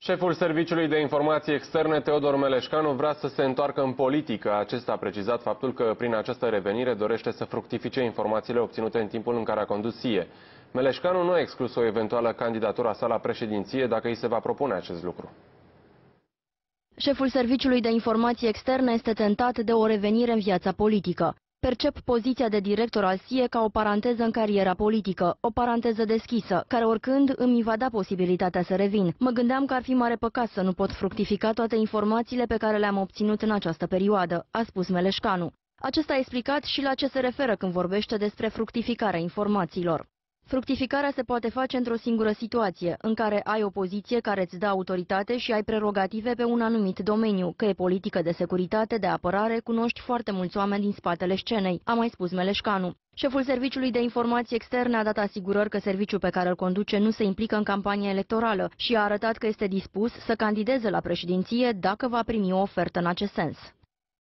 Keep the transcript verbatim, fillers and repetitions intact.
Șeful Serviciului de Informații Externe, Teodor Meleșcanu, vrea să se întoarcă în politică. Acesta a precizat faptul că prin această revenire dorește să fructifice informațiile obținute în timpul în care a condus S I E. Meleșcanu nu a exclus o eventuală candidatură a sa la președinție dacă îi se va propune acest lucru. Șeful Serviciului de Informații Externe este tentat de o revenire în viața politică. Percep poziția de director al S I E ca o paranteză în cariera politică, o paranteză deschisă, care oricând îmi va da posibilitatea să revin. Mă gândeam că ar fi mare păcat să nu pot fructifica toate informațiile pe care le-am obținut în această perioadă, a spus Meleșcanu. Acesta a explicat și la ce se referă când vorbește despre fructificarea informațiilor. Fructificarea se poate face într-o singură situație, în care ai o poziție care îți dă autoritate și ai prerogative pe un anumit domeniu, că e politică de securitate, de apărare, cunoști foarte mulți oameni din spatele scenei, a mai spus Meleșcanu. Șeful Serviciului de Informații Externe a dat asigurări că serviciul pe care îl conduce nu se implică în campania electorală și a arătat că este dispus să candideze la președinție dacă va primi o ofertă în acest sens.